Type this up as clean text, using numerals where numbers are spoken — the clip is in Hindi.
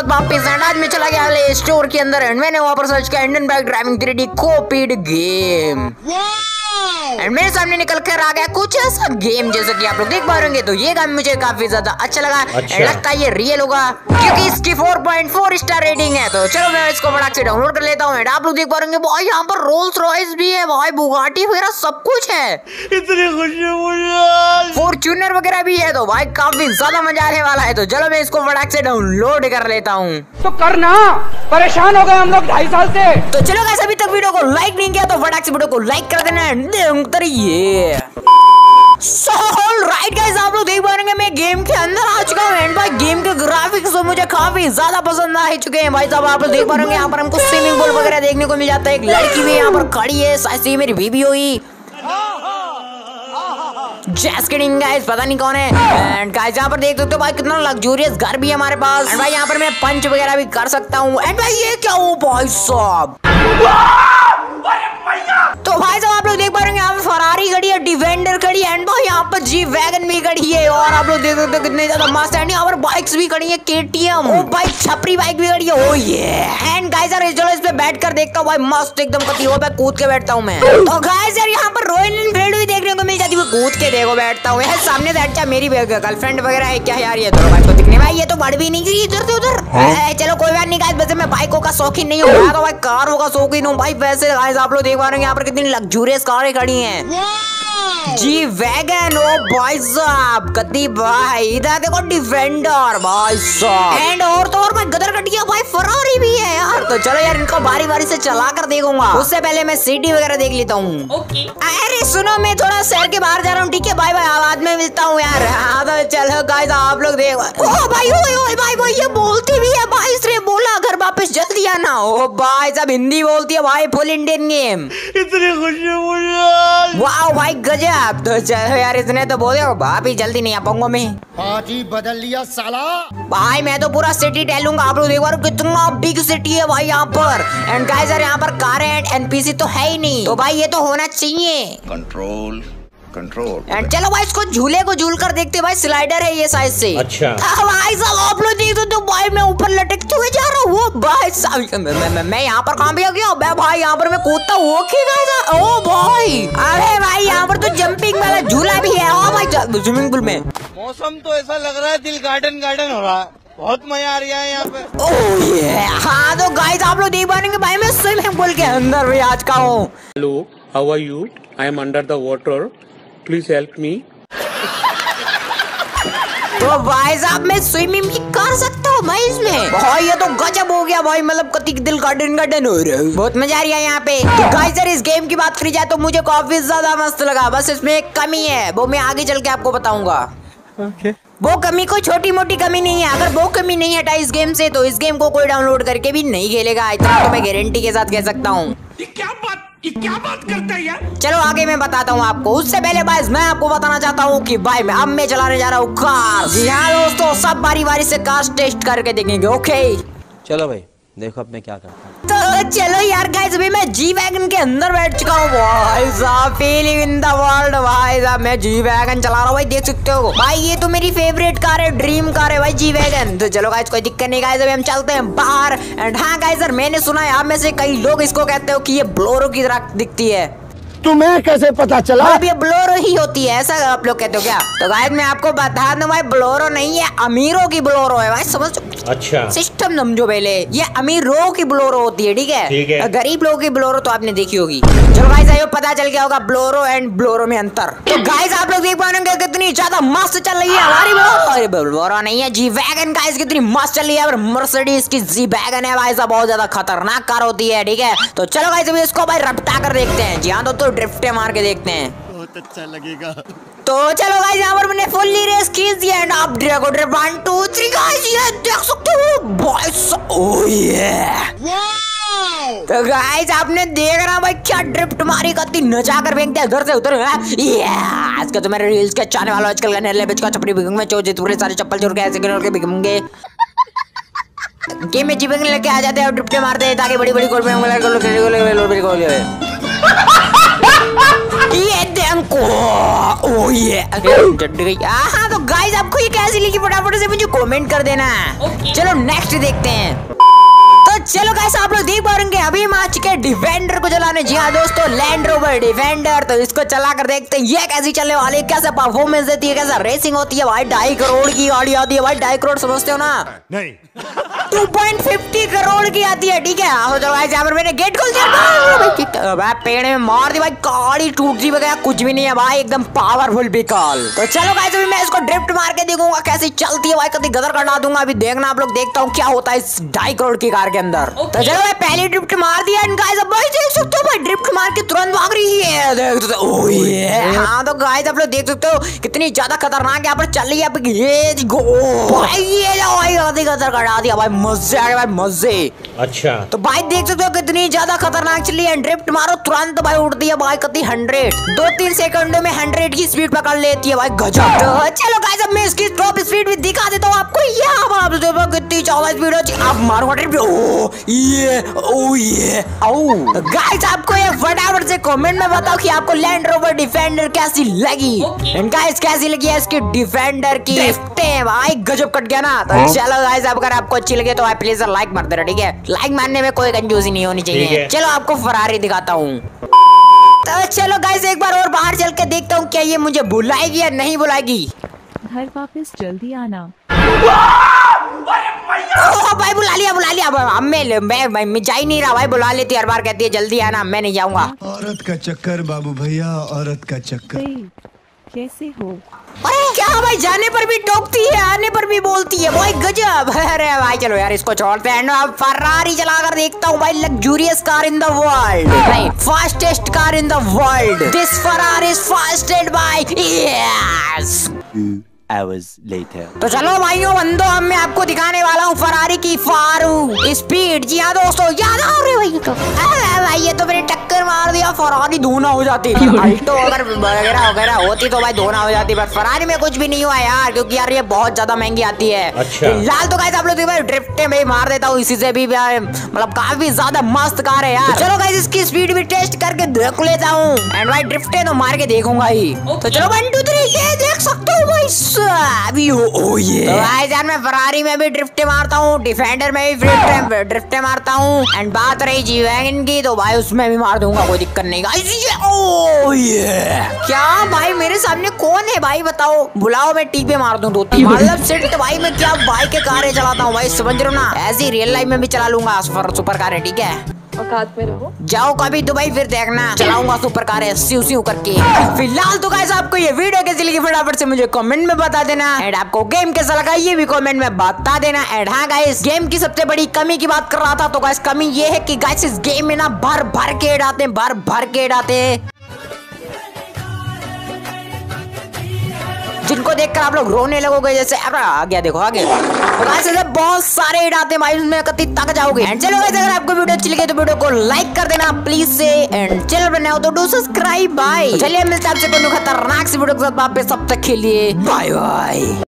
साथ वापस आज में चला गया ले स्टोर के अंदर एंड मैंने वहाँ पर सर्च किया Indian bike driving 3D copied game and मेरे सामने निकल कर आ गया कुछ ऐसा गेम जैसे कि आप लोग देख पा रहे होंगे। तो ये गेम मुझे काफी ज्यादा अच्छा लगा एंड लगता है ये रियल होगा क्योंकि इसकी 4.4 स्टार रेटिंग है। तो चलो मैं इसको फटाक से डाउनलोड कर लेता हूँ एंड आप लोग देख पा रहे होंगे भाई यहाँ पर रोल्स रॉयस भी है भाई, बुगाटी वगैरह सब कुछ है, इतनी खुशी, फॉर्च्यूनर वगैरह भी है। तो भाई काफी ज्यादा मजा आने वाला है। तो चलो मैं इसको फटाक से डाउनलोड कर लेता हूँ। तो करना परेशान हो गए हम लोग 2.5 साल से। तो चलो गाइस अभी तक वीडियो को लाइक नहीं किया तो फटाक से वीडियो को लाइक कर देना ये राइट गाइस आप लोग देख पा रहे हैं मैं गेम के अंदर आ चुका हूँ एंड भाई गेम के ग्राफिक्स तो मुझे काफी ज्यादा पसंद आ चुके हैं भाई साहब। आप लोग देख पा रहे हैं यहाँ पर हमको स्विमिंग पूल वगैरह देखने को मिल जाता है, एक लड़की भी यहाँ पर खड़ी है, शायद से मेरी बीबी हुई, जस्ट किडिंग गाइस पता नहीं कौन है। एंड गाइस यहाँ पर देख सकते हो भाई कितना लग्जूरियस घर भी है हमारे पास एंड भाई यहाँ पर मैं पंच वगैरह भी कर सकता हूँ एंड भाई ये क्या हो भाई साहब। तो भाई साहब आप लोग देख पा रहे हैं यहाँ पर फरारी खड़ी है, डिफेंडर खड़ी है एंड भाई यहाँ पर जी वैगन भी खड़ी है और आप लोग देख सकते हो कितने ज्यादा मस्त है। यहाँ पर बाइक्स भी खड़ी है, KTM ओ भाई छपरी बाइक भी खड़ी है, ओ ये एंड गाइस यार चलो इस पे बैठ कर देखता हूँ भाई मस्त एकदम कती हो भाई कूद के बैठता हूँ मैं। तो गाइस यार यहाँ पर रॉयल एनफील्ड भी देखने को मिल जाती है, कूद के देखो बैठता हूँ यार सामने बैठ जा मेरी गर्लफ्रेंड वगैरह है क्या यार ये तो भाई को दिखने भाई ये तो बढ़ भी नहीं गई इधर से उधर। चलो कोई बात नहीं गाइस वैसे मैं बाइकों का शौकीन नहीं हूँ, तो भाई कारों का शौकीन हूँ भाई। वैसे गाइस आप लोग देख पा रहे हैं यहाँ पर कितनी लग्जूरियस कारें खड़ी हैं, जी वैगन ओ भाई साहब कती भाई, इधर देखो डिफेंडर भाई साहब एंड और तो और भाई गदर कटिया भाई फरारी भी है यार। तो चलो यार इनको बारी बारी से चला कर देखूंगा, उससे पहले मैं सिटी वगैरह देख लेता हूँ। ओके अरे सुनो मैं थोड़ा शहर के बाहर जा रहा हूँ ठीक है बाय बाय, बाद में मिलता हूँ यार। हाँ तो चलो गाइस आप लोग देखो ओ भाई ओ भाई भाई ये बोलती भी है भाई, इसने बोला घर वापस जल्दी आना। ओ भाई सब हिंदी बोलती है भाई, फुल इंडियन गेम, इतनी खुशी मुझे, वाह भाई गजब। तो चलो यार इसने तो बोले भाभी जल्दी नहीं आ पाऊंगा मैं, आज ही बदल लिया साला भाई मैं तो पूरा सिटी टहलूंगा। आप लोग देख रहे हो कितना बिग सिटी है भाई यहाँ पर एंड गाइस यार यहाँ पर कारें एंड NPC तो है ही नहीं, तो भाई ये तो होना चाहिए कंट्रोल कंट्रोल। एंड चलो भाई इसको झूले को झूल कर देखते भाई, स्लाइडर है ये साइज से। अच्छा भाई साहब आप लोग देख दो तो भाई मैं ऊपर लटकते हुए जा रहा हूँ, वो भाई साहब मैं यहाँ पर कहाँ भी आ गया मैं भाई, यहाँ पर मैं कूदता हूँ ओ भाई, अरे भाई यहाँ पर तो जंपिंग वाला झूला भी है ओ भाई स्विमिंग पूल में। मौसम तो ऐसा लग रहा है दिल गार्डन गार्डन हो रहा है, बहुत मजा आ रहा है यहाँ पे। ओह ये हाँ तो गाइस आप लोग देख पा रहे हैं भाई मैं स्विमिंग पूल के अंदर भी आज का हूँ। Hello how are you, I am under the water, please help me. तो भाई साहब मैं स्विमिंग भी कर सकता हूँ भाई इसमें, भाई ये तो गजब हो गया भाई, मतलब कति दिल गार्डन गार्डन हो रहा है, बहुत मजा आ रही है यहाँ पे। तो गाइस यार इस गेम की बात करी जाए तो मुझे काफी ज्यादा मस्त लगा, बस इसमें एक कमी है वो मैं आगे चल के आपको बताऊंगा। वो कमी कोई छोटी मोटी कमी नहीं है, अगर वो कमी नहीं हटा इस गेम से तो इस गेम को कोई डाउनलोड करके भी नहीं खेलेगा, इतना तो मैं गारंटी के साथ कह सकता हूँ। ये क्या बात करता है यार। चलो आगे मैं बताता हूँ आपको, उससे पहले भाई मैं आपको बताना चाहता हूँ कि भाई अब मैं चलाने जा रहा हूँ कार। जी हाँ दोस्तों सब बारी बारी से कार टेस्ट करके देखेंगे, ओके चलो भाई देखो अब मैं क्या करता हूँ। तो चलो यार गाइस अभी मैं जी वैगन के अंदर बैठ चुका हूँ भाई साहब, फीलिंग इन द वर्ल्ड भाई साहब, मैं जी वैगन चला रहा हूँ भाई, देख सकते हो भाई ये तो मेरी फेवरेट कार है, ड्रीम कार है भाई जी वैगन। तो चलो गाइस कोई दिक्कत नहीं गाइस, अभी हम चलते हैं बाहर एंड हाँ गाइस सर मैंने सुना है आप में से कई लोग इसको कहते हो कि ये ब्लोरो की तरह दिखती है, तुम्हें कैसे पता चला? अब ये ब्लोरो ही होती है ऐसा आप लोग कहते हो क्या? तो गाइस मैं आपको बता दूं भाई ब्लोरो नहीं है, अमीरों की ब्लोरो है भाई, समझ अच्छा सिस्टम समझो पहले, ये अमीरों की ब्लोरो होती है ठीक है, गरीब लोगों की ब्लोरो तो आपने देखी होगी। चलो गाइस आइए पता चल गया होगा ब्लोरो एंड ब्लोरो में अंतर। तो गाइस आप लोग देख पा रहे हैं कितनी ज्यादा मस्त चल रही है हमारी ब्लोरो नहीं है जी वैगन गाइस, कितनी मस्त चल रही है और मर्सिडीज की जी वैगन है भाई साहब, बहुत ज्यादा खतरनाक कार होती है ठीक है। तो चलो गाइस अभी इसको भाई रफ्ता कर देखते हैं, जी हाँ तो ड्रिफ्ट मार के देखते हैं, बहुत अच्छा लगेगा। तो चलो गाइस यहाँ पर मैंने फुल्ली रेस खींच दिया एंड आप ड्रैगो ड्रिफ्ट 1 2 3 गाइस ये देख सकते हो भाई ओह ये तो गाइस आपने देख रहा भाई क्या ड्रिफ्ट मारी, कति नचा कर फेंक दिया इधर से उधर। आज का तो मेरे रील्स के चाहने वालों आजकल का बेच का चपड़ी बिकूंगा, चोजे पूरे सारे चप्पल चोर के ऐसे के बिकूंगे गेम में जीवन लेके आ जाते हैं और ड्रिफ्ट मारते हैं ताकि बड़ी बड़ी गोल ये देखो ओ ये हाँ तो गाइस आपको ये कैसी लगी फटाफट से मुझे कमेंट कर देना। चलो नेक्स्ट देखते हैं। तो चलो गाइस आप लोग देख पा रहे हैं अभी हम आ चुके हैं डिफेंडर को चलाने। जी हाँ दोस्तों, लैंड रोवर डिफेंडर। तो इसको चला कर देखते हैं ये कैसी चलने वाली है, कैसे परफॉर्मेंस देती है, कैसा रेसिंग होती है। भाई 2.5 करोड़ की गाड़ी आती है भाई। 2.5 करोड़ समझते हो ना? नहीं 2.50 करोड़ की आती है। ठीक है आओ चलो गाइस, यहाँ पर मैंने गेट खोल दिया भाई। पेड़ में मार दी भाई, गाड़ी टूट दी वगैरह कुछ भी नहीं है भाई, एकदम पावरफुल व्हीकल। तो चलो गाइस अभी मैं इसको ड्रिफ्ट मार के देखूंगा कैसी चलती है भाई, कभी गदर कटा दूंगा। अभी देखना आप लोग, देखता हूँ क्या होता है इस 2.5 करोड़ की कार के अंदर। तो चलो भाई पहली ड्रिफ्ट मार दिया गाइस। अब भाई देख सकते हो भाई ड्रिफ्ट मार के तुरंत भाग रही है, देख सकते हो। ओह ये हाँ तो गाइस आप लोग देख सकते हो कितनी ज्यादा खतरनाक यहाँ पर चल रही है। ये भाई ये भाई गदर कटा दिया भाई, मजे आ गए भाई मजे। अच्छा तो भाई देख सकते हो कितनी ज्यादा खतरनाक चली है। ड्रिफ्ट मारो तुरंत भाई उड़ती है भाई, कती 100 2-3 सेकंडों में 100 की स्पीड पकड़ लेती है भाई, गजब। तो चलो गाइस अब मैं इसकी टॉप स्पीड भी दिखा देता हूँ आपको। यहाँ पर आप देखो कितनी ज्यादा स्पीड है। आप मारूंगा ड्रिफ्ट। ओ ये गाइस आपको ये फटाफट से कमेंट में बताओ कि आपको लैंड रोवर डिफेंडर कैसी लगी। गाइस कैसी लगी है इसकी डिफेंडर की ड्रिफ्टें भाई, गजब कट गया ना। तो चलो गाइस अगर आपको अच्छी लगे तो प्लीज लाइक मार देना। ठीक है लाइक मारने में कोई कंजूसी नहीं होनी चाहिए। चलो आपको फरारी दिखाता हूँ। तो चलो गाइस एक बार और बाहर चल के देखता हूँ क्या ये मुझे बुलाएगी या नहीं बुलाएगी। घर वापस जल्दी आना। भाई बुला लिया अब मैं जा ही नहीं रहा भाई, बुला लेती हर बार कहती है जल्दी आना, मैं नहीं जाऊंगा। औरत का चक्कर बाबू भैया, औरत का चक्कर। कैसे हो? अरे क्या भाई, जाने पर भी टोकती है आने पर भी बोलती है भाई, गजब। अरे भाई चलो यार इसको छोड़ते हैं। अब फरारी चलाकर देखता हूँ भाई, luxurious car in the world, नहीं fastest car in the world. This Ferrari is fasted by yes. Hours later. तो चलो भाइयों बंदो, अब मैं आपको दिखाने वाला हूँ फरारी की फारू स्पीड। जी हाँ दोस्तों याद आ रही भाई तो भाई ये तो मैंने टक्कर मार दिया, फरारी धोना हो जाती। अल्टो अगर वगैरह होती तो भाई धोना हो जाती, पर फरारी में कुछ भी नहीं हुआ यार, क्योंकि यार ये बहुत ज्यादा महंगी आती है। अच्छा। लाल तो गाइस आप लोग ड्रिफ्ट में मार देता हूँ इसी से भी, मतलब काफी ज्यादा मस्त कार है यार। चलो गाइस इसकी स्पीड भी टेस्ट करके देख लेता हूँ, एंड भाई ड्रिफ्ट तो मार के देखूंगा ही। तो चलो 1 2 3 ये देख सकते हो भाई अभी ओ ये। तो भाई यार मैं फरारी में भी ड्रिफ्ट मारता हूँ, डिफेंडर में भी ड्रिफ्ट मारता हूँ, एंड बात रही जी वैगन की तो भाई उसमें भी मार दूंगा, कोई दिक्कत नहीं। ओ ये क्या भाई मेरे सामने कौन है भाई बताओ, बुलाओ मैं टी पे मार दूं 2-3। मतलब सिर्फ भाई मैं क्या बाइक के कारें चलाता हूँ भाई, समझ रहे हो ना, ऐसी रियल लाइफ में भी चला लूंगा सुपर कारें। ठीक है औकात में रहो, जाओ कभी दुबई फिर देखना चलाऊंगा सुपर कारें सिउ सिउ करके। फिलहाल तो गाइस आपको ये वीडियो कैसी लगी फटाफट से मुझे कमेंट में बता देना, एंड आपको गेम कैसा लगा ये भी कमेंट में बता देना। एंड हाँ गाइस गेम की सबसे बड़ी कमी की बात कर रहा था, तो गाइस कमी ये है कि गाइस इस गेम में ना भर भर के ऐड आते हैं जिनको देखकर आप लोग रोने लगोगे, जैसे अरे आ गया देखो आगे। तो गाइस ऐसे बहुत सारे ऐड आते हैं भाई, उसमें कति तक जाओगे। एंड चलो गाइस अगर आपको वीडियो अच्छी लगी तो वीडियो को लाइक कर देना प्लीज से, एंड चैनल पर नए हो तो डू सब्सक्राइब। बाय। चलिए मिलते हैं आपसे कोई खतरनाक सी वीडियो के साथ, आप सब तक के लिए बाय बाय।